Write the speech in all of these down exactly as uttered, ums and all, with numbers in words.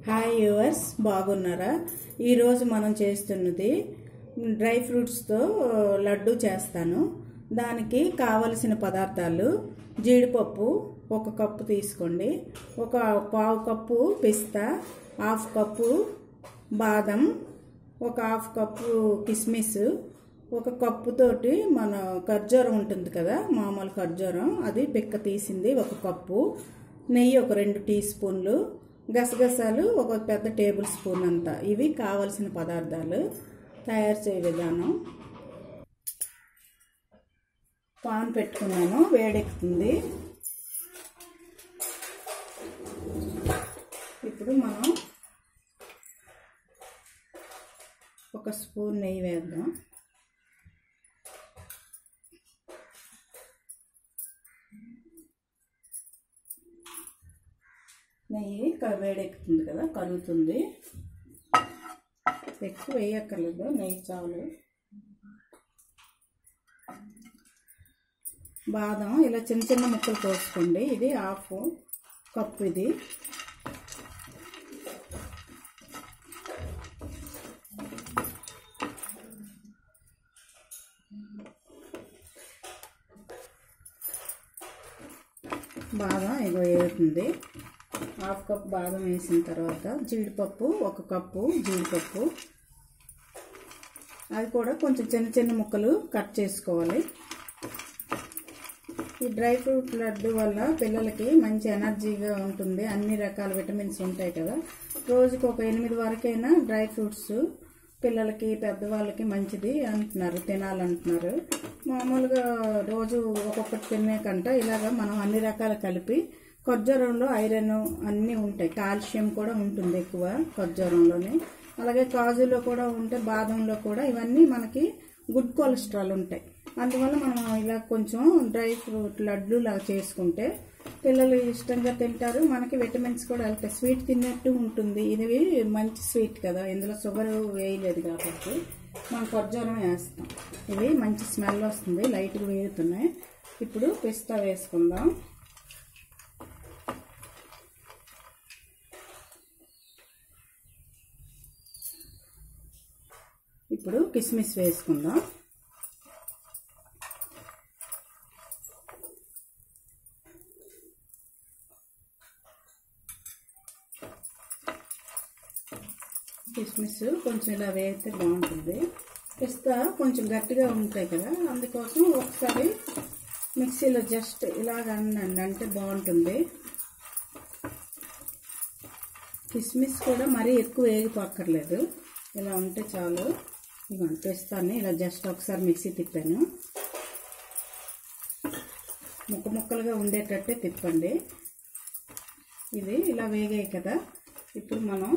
Hi viewers, బాగున్నారా? ఈరోజు మనం చేస్తున్నది డ్రై ఫ్రూట్స్తో లడ్డు చేస్తాను. దానికి కావలసిన పదార్థాలు: జీడిపప్పు ఒక కప్పు తీసుకోండి, ఒక పావు కప్పు పిస్తా, హాఫ్ కప్పు బాదం, ఒక హాఫ్ కప్పు కిస్మిస్, ఒక కప్పు తోటి మన ఖర్జూరం ఉంటుంది కదా, మామూలు ఖర్జూరం, అది పిక్క తీసింది ఒక కప్పు, నెయ్యి ఒక రెండు టీ స్పూన్లు, గసగసాలు ఒక పెద్ద టేబుల్ స్పూన్ అంతా. ఇవి కావలసిన పదార్థాలు. తయారు చేయ విధానం: పాన్ పెట్టుకున్నాను, వేడెక్కుతుంది. ఇప్పుడు మనం ఒక స్పూన్ నెయ్యి వేద్దాం. నెయ్యి వేడెక్కుతుంది కదా, కరుగుతుంది. ఎక్కువ వేయక్కర్లేదు, నెయ్యి చాలు. బాదం ఇలా చిన్న చిన్న ముక్కలు కోసుకోండి. ఇది హాఫ్ కప్పు. ఇది బాదం ఇగో వేస్తుంది. హాఫ్ కప్ బాదం వేసిన తర్వాత జీడిపప్పు ఒక కప్పు, జీడిపప్పు అది కూడా కొంచెం చిన్న చిన్న ముక్కలు కట్ చేసుకోవాలి. ఈ డ్రై ఫ్రూట్ లడ్డు వల్ల పిల్లలకి మంచి ఎనర్జీగా ఉంటుంది. అన్ని రకాల విటమిన్స్ ఉంటాయి కదా. రోజుకి ఒక ఎనిమిది వరకైనా డ్రై ఫ్రూట్స్ పిల్లలకి పెద్దవాళ్ళకి మంచిది అంటున్నారు, తినాలంటున్నారు. మామూలుగా రోజు ఒక్కొక్కటి తినే కంటే ఇలాగ మనం అన్ని రకాలు కలిపి, ఖర్జూరంలో ఐరన్ అన్నీ ఉంటాయి, కాల్షియం కూడా ఉంటుంది ఎక్కువ ఖర్జూరంలోనే. అలాగే కాజులో కూడా ఉంటే, బాదంలో కూడా, ఇవన్నీ మనకి గుడ్ కొలెస్ట్రాల్ ఉంటాయి. అందువల్ల మనం ఇలా కొంచెం డ్రై ఫ్రూట్ లడ్డు లాగా చేసుకుంటే పిల్లలు ఇష్టంగా తింటారు. మనకి విటమిన్స్ కూడా వెళ్తాయి. స్వీట్ తిన్నట్టు ఉంటుంది. ఇది మంచి స్వీట్ కదా, ఇందులో షుగర్ వేయలేదు కాబట్టి మనం ఖర్జూరం వేస్తాం. ఇవి మంచి స్మెల్ వస్తుంది, లైట్గా వేగుతున్నాయి. ఇప్పుడు పిస్తా వేసుకుందాం. ఇప్పుడు కిస్మిస్ వేసుకుందాం. కిస్మిస్ కొంచెం ఇలా వేస్తే బాగుంటుంది. పిస్తా కొంచెం గట్టిగా ఉంటాయి కదా, అందుకోసం ఒకసారి మిక్సీలో జస్ట్ ఇలాగ అనండి, అంటే బాగుంటుంది. కిస్మిస్ కూడా మరీ ఎక్కువ వేగిపోక్కర్లేదు, ఇలా ఉంటే చాలు. ఇవ్వండి, పిస్తాని ఇలా జస్ట్ ఒకసారి మిక్సీ తిప్పాను. ముక్క ముక్కలుగా ఉండేటట్టే తిప్పండి. ఇది ఇలా వేగాయి కదా. ఇప్పుడు మనం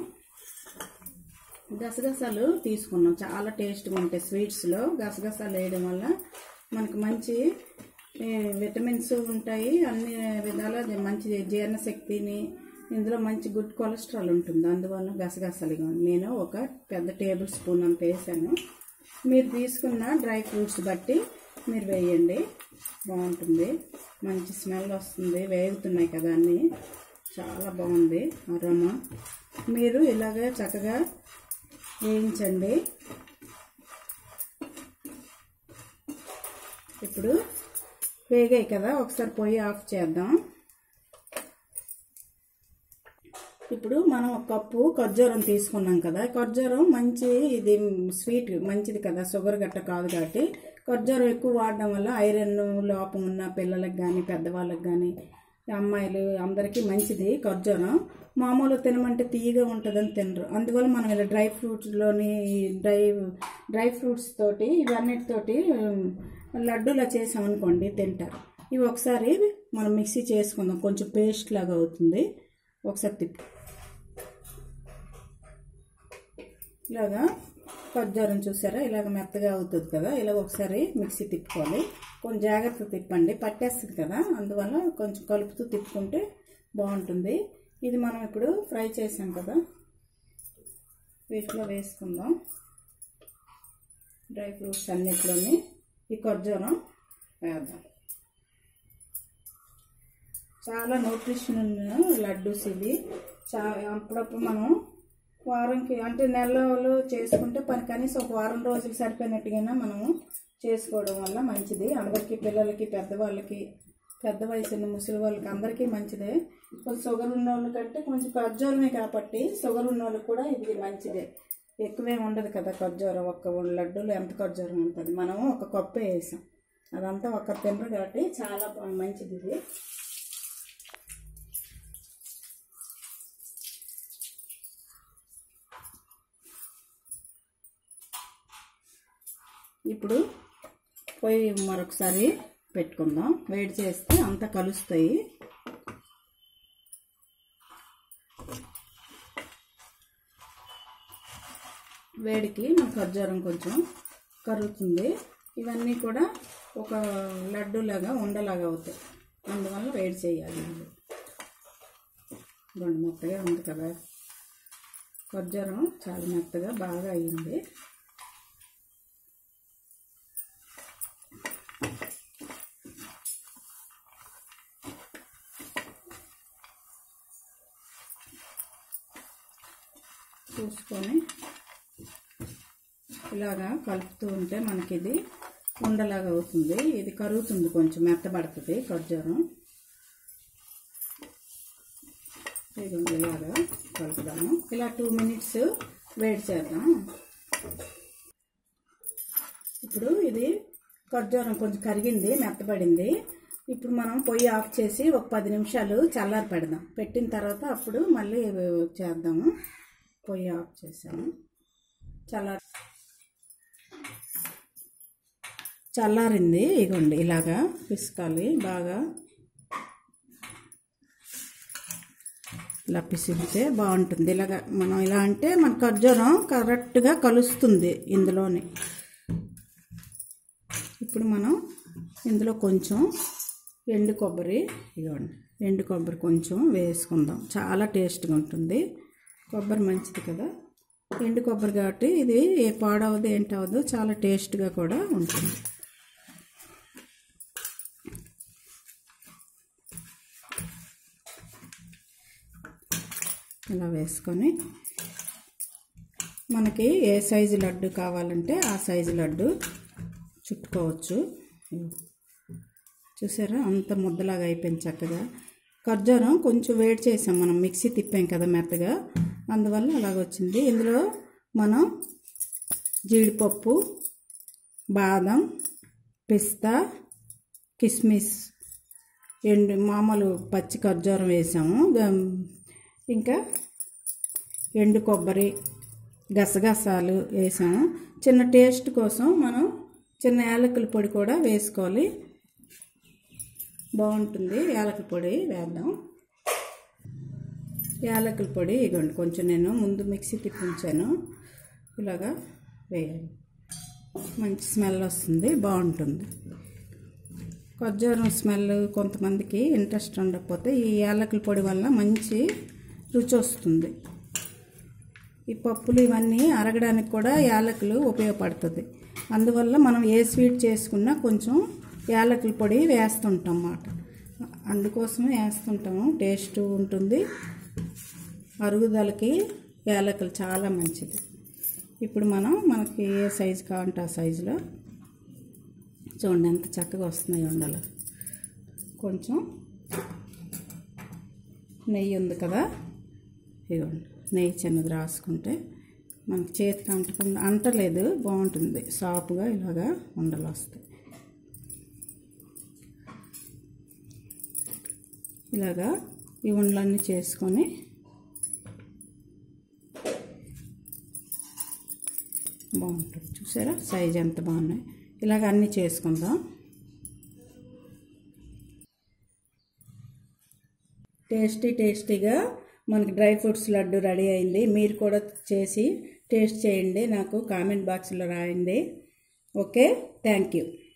గసగసాలు తీసుకున్నాం. చాలా టేస్ట్గా ఉంటాయి స్వీట్స్లో. గసగసాలు వేయడం వల్ల మనకు మంచి విటమిన్స్ ఉంటాయి, అన్ని విధాల మంచి జీర్ణశక్తిని, ఇందులో మంచి గుడ్ కొలెస్ట్రాల్ ఉంటుంది. అందువల్ల గసగసాలు నేను ఒక పెద్ద టేబుల్ స్పూన్ అంత వేసాను. మీరు తీసుకున్న డ్రై ఫ్రూట్స్ బట్టి మీరు వేయండి, బాగుంటుంది. మంచి స్మెల్ వస్తుంది, వేగుతున్నాయి కదా అన్నీ, చాలా బాగుంది అరోమా. మీరు ఇలాగే చక్కగా వేయించండి. ఇప్పుడు వేగాయి కదా, ఒకసారి పొయ్యి ఆఫ్ చేద్దాం. ఇప్పుడు మనం ఒక కప్పు ఖర్జూరం తీసుకున్నాం కదా. ఖర్జూరం మంచి, ఇది స్వీట్ మంచిది కదా, షుగర్ గట్ట కాదు కాబట్టి ఖర్జూరం ఎక్కువ వాడడం వల్ల ఐరన్ లోపం ఉన్న పిల్లలకు కానీ, పెద్దవాళ్ళకి కానీ, అమ్మాయిలు అందరికీ మంచిది ఖర్జూరం. మామూలు తినమంటే తీయగా ఉంటుందని తినరు. అందువల్ల మనం ఇలా డ్రై ఫ్రూట్స్లోని డ్రై డ్రై ఫ్రూట్స్ తోటి ఇవన్నిటితోటి లడ్డూలా చేసామనుకోండి, తింటారు. ఇవి ఒకసారి మనం మిక్సీ చేసుకుందాం, కొంచెం పేస్ట్ లాగా అవుతుంది. ఒకసారి తిప్పి ఇలాగా ఖర్జూరం చూసారా, ఇలాగ మెత్తగా అవుతుంది కదా. ఇలాగ ఒకసారి మిక్సీ తిప్పుకోవాలి. కొంచెం జాగ్రత్తగా తిప్పండి, పట్టేస్తుంది కదా, అందువల్ల కొంచెం కలుపుతూ తిప్పుకుంటే బాగుంటుంది. ఇది మనం ఇప్పుడు ఫ్రై చేసాం కదా, వీటిలో వేసుకుందాం. డ్రై ఫ్రూట్స్ అన్నిట్లోని ఈ ఖర్జూరం వేద్దాం. చాలా న్యూట్రిషన్ లడ్డూస్ ఇవి. చా అప్పుడప్పుడు మనం వారంకి అంటే నెలలో చేసుకుంటే పని కనీసం ఒక వారం రోజులు సరిపోయినట్టుగా మనము చేసుకోవడం వల్ల మంచిది. అందరికీ, పిల్లలకి, పెద్దవాళ్ళకి, పెద్ద వయసు ముసలి వాళ్ళకి అందరికీ మంచిదే. కొంచెం షుగర్ ఉన్న వాళ్ళ కంటే కొంచెం ఖర్జూరమే కాబట్టి షుగర్ ఉన్న వాళ్ళకి కూడా ఇది మంచిదే. ఎక్కువేం ఉండదు కదా ఖర్జూరం. ఒక్క లడ్డూలు ఎంత ఖర్జూరం ఉంటుంది. మనము ఒక కప్పే వేసాం, అదంతా ఒక్క తినరు కాబట్టి చాలా మంచిది ఇది. ఇప్పుడు పొయ్యి మరొకసారి పెట్టుకుందాం. వేడి చేస్తే అంతా కలుస్తాయి. వేడికి మన ఖర్జూరం కొంచెం కరుగుతుంది. ఇవన్నీ కూడా ఒక లడ్డూలాగా ఉండలాగా అవుతాయి. అందువల్ల వేడి చేయాలి. రెండు మెత్తగా ఉంది కదా, ఖర్జూరం చాలా మెత్తగా బాగా అయ్యింది. చూసుకొని ఇలాగా కలుపుతూ ఉంటే మనకి ఇది ఉండలాగా అవుతుంది. ఇది కరుగుతుంది, కొంచెం మెత్తబడుతుంది ఖర్జూరం. ఇది ఇలాగా కలుపుదాము. ఇలా టూ మినిట్స్ వేడి చేద్దాం. ఇప్పుడు ఇది ఖర్జూరం కొంచెం కరిగింది, మెత్తబడింది. ఇప్పుడు మనం పొయ్యి ఆఫ్ చేసి ఒక పది నిమిషాలు చల్లారి పెడదాం. పెట్టిన తర్వాత అప్పుడు మళ్ళీ చేద్దాము. పొయ్యి ఆఫ్ చేసాము. చల్లారి చల్లారింది. ఇగోండి ఇలాగా పిసకాలి బాగా. ఇలా పిసిగితే బాగుంటుంది. ఇలాగా మనం ఇలా అంటే మన ఖర్జూరం కరెక్ట్గా కలుస్తుంది ఇందులోని. ఇప్పుడు మనం ఇందులో కొంచెం ఎండు కొబ్బరి, ఇదిగోండి ఎండు కొబ్బరి కొంచెం వేసుకుందాం. చాలా టేస్ట్గా ఉంటుంది. కొబ్బరి మంచిది కదా, ఎండు కొబ్బరి కాబట్టి ఇది ఏ పాడవదు ఏంటవదు, చాలా టేస్ట్గా కూడా ఉంటుంది. ఇలా వేసుకొని మనకి ఏ సైజు లడ్డు కావాలంటే ఆ సైజు లడ్డు చుట్టుకోవచ్చు. చూసారా అంత ముద్దలాగా అయిపోయింది చక్కగా. ఖర్జూరం కొంచెం వేడి చేసాం మనం, మిక్సీ తిప్పాం కదా మెత్తగా, అందువల్ల అలాగ వచ్చింది. ఇందులో మనం జీడిపప్పు, బాదం, పిస్తా, కిస్మిస్, ఎండు మామూలు పచ్చి ఖర్జూరం వేసాము. ఇంకా ఎండు కొబ్బరి, గసగసాలు వేసాము. చిన్న టేస్ట్ కోసం మనం చిన్న యాలకుల పొడి కూడా వేసుకోవాలి, బాగుంటుంది. యాలకుల పొడి వేద్దాం. యాలకుల పొడి ఇగోండి కొంచెం నేను ముందు మిక్సీ తిప్పించాను, ఇలాగా వేయాలి. మంచి స్మెల్ వస్తుంది, బాగుంటుంది. ఖర్జూరం స్మెల్ కొంతమందికి ఇంట్రెస్ట్ ఉండకపోతే ఈ యాలకుల పొడి వల్ల మంచి రుచి వస్తుంది. ఈ పప్పులు ఇవన్నీ అరగడానికి కూడా యాలకులు ఉపయోగపడుతుంది. అందువల్ల మనం ఏ స్వీట్ చేసుకున్నా కొంచెం యాలకుల పొడి వేస్తుంటాం అన్నమాట. అందుకోసమే వేస్తుంటాము, టేస్ట్ ఉంటుంది. అరుగుదలకి యాలకులు చాలా మంచిది. ఇప్పుడు మనం మనకి ఏ సైజు కావాలంటే ఆ సైజులో చూడండి ఎంత చక్కగా వస్తున్నాయి ఉండాలి. కొంచెం నెయ్యి ఉంది కదా, ఇదిగోండి నెయ్యి చిన్నది రాసుకుంటే మనకి చేతికి అంటకుండా అంటలేదు, బాగుంటుంది. సాఫ్ట్గా ఇలాగా ఉండలు వస్తాయి. ఇలాగా ఈ ఉండలన్నీ చేసుకొని బాగుంటుంది. చూసారా సైజ్ ఎంత బాగున్నాయి. ఇలాగ అన్నీ చేసుకుందాం. టేస్టీ టేస్టీగా మనకి డ్రై ఫ్రూట్స్ లడ్డు రెడీ అయింది. మీరు కూడా చేసి టేస్ట్ చేయండి, నాకు కామెంట్ బాక్స్లో రాయండి. Okay, thank you.